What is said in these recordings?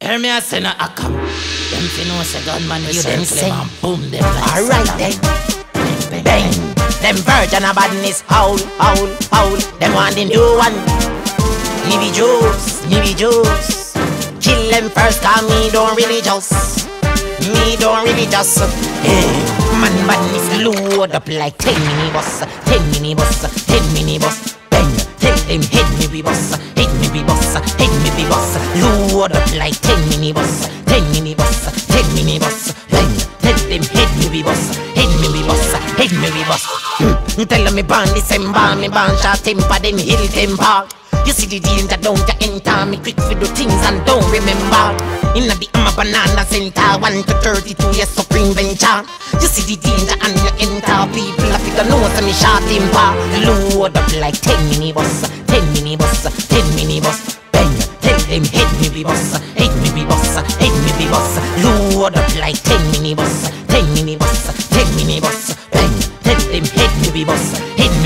Hear me a say no a come. Them fi know say gunman you them slim and boom them like alright then. Bang. Them virgin a badness howl, howl, howl. Them want the new one. Me be juice. Kill them first, cause me don't really just. Man badness load up like 10 minibus. Bang. Tell them hit me be boss. Load up like 10 minibus. Bang. Tell them hit me be boss. Tell them me born December, me born short temper, then hill temper. You see the danger, don't you enter. Me quick for the things and don't remember. Inna the banana center, 1 to 32 years supreme venture. You see the danger and you enter. People a figure know some me short temper. Load up like 10 minibus. Bang. Tell them hit me be boss. Load up like 10 minibus. Bang. Tell them hit me be boss.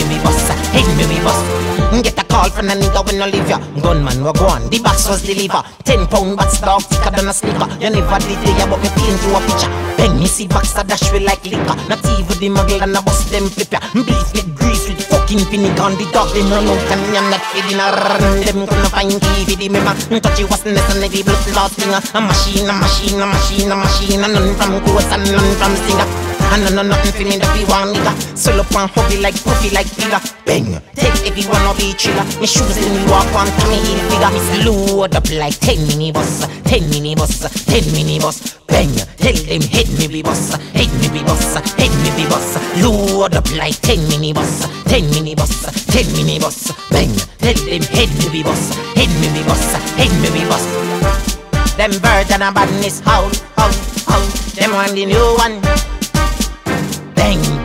Get a call from a nigga when I leave ya. Gunman wa go on, the box was deliver. 10 pound bats dog thicker than a sneaker. You never did it, but me paint you a picture. Bang, me see box a dash with like liquor. Not even the muggle and a bust them flip ya. Beef with grease with fucking vinegar. The dog them run out and I'm not feeding a run. Them gonna find key for the member. Touch you wasn't necessarily blood lost finger. A machine. And none from ghost and none from singer. And nothing for me that be one nigga. Solo pan hobby like puffy like pillar. Bang, tell everyone of each chiller. Me shoes in me walk on Tommy Hill figure. Me load up like 10 minibus. Bang, tell them hit me be boss. Load up like 10 minibus. Bang, tell them hit me be boss. Them virgin a badness howl. Them want the new one. Bang.